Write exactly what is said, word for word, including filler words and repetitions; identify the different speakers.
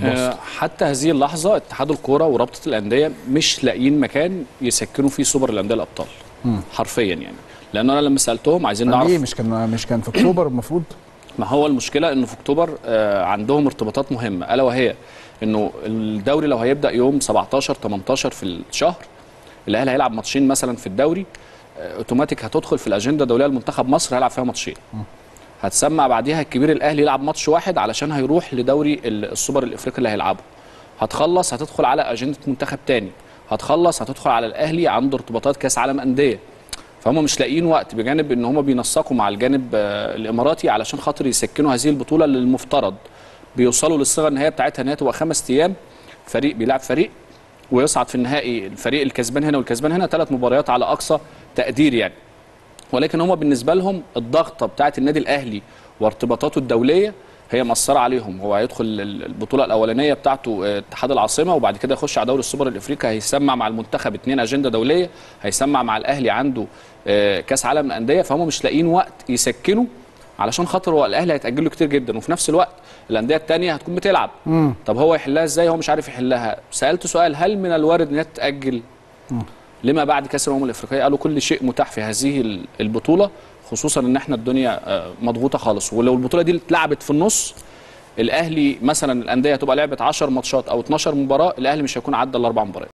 Speaker 1: آه حتى هذه اللحظه اتحاد الكوره ورابطه الانديه مش لاقيين مكان يسكنوا فيه سوبر الانديه الابطال حرفيا يعني. لان انا لما سالتهم عايزين نعرف
Speaker 2: ليه مش كان مش كان في اكتوبر المفروض.
Speaker 1: ما هو المشكله انه في اكتوبر آه عندهم ارتباطات مهمه، الا وهي انه الدوري لو هيبدا يوم سبعتاشر تمنتاشر في الشهر، الاهلي هيلعب ماتشين مثلا في الدوري، آه اوتوماتيك هتدخل في الاجنده الدوليه لمنتخب مصر هيلعب فيها ماتشين. هتسمع بعديها الكبير الاهلي يلعب ماتش واحد علشان هيروح لدوري السوبر الافريقي اللي هيلعبه. هتخلص هتدخل على اجنده منتخب تاني، هتخلص هتدخل على الاهلي عنده ارتباطات كاس عالم انديه. فهم مش لاقيين وقت بجانب ان هم بينسقوا مع الجانب الاماراتي علشان خاطر يسكنوا هذه البطوله اللي المفترض بيوصلوا للصيغه النهائيه بتاعتها ان هي تبقى خمس ايام، فريق بيلعب فريق ويصعد في النهائي الفريق الكسبان هنا والكسبان هنا، ثلاث مباريات على اقصى تقدير يعني. ولكن هم بالنسبه لهم الضغطه بتاعت النادي الاهلي وارتباطاته الدوليه هي مأثره عليهم. هو هيدخل البطوله الاولانيه بتاعته اتحاد العاصمه، وبعد كده يخش على دوري السوبر الافريقي، هيسمع مع المنتخب اثنين اجنده دوليه، هيسمع مع الاهلي عنده كاس عالم الانديه. فهم مش لاقيين وقت يسكنوا علشان خاطر هو الاهلي هيتاجل له كتير جدا، وفي نفس الوقت الانديه الثانيه هتكون بتلعب. مم. طب هو يحلها ازاي؟ هو مش عارف يحلها. سالته سؤال، هل من الوارد ان هي تتاجل لما بعد كاس الامم الافريقيه؟ قالوا كل شيء متاح في هذه البطوله، خصوصا ان احنا الدنيا مضغوطه خالص. ولو البطوله دي اتلعبت في النص، الاهلي مثلا الانديه هتبقى لعبت عشر ماتشات او اتناشر مباراه، الاهلي مش هيكون عدى الاربع مباريات.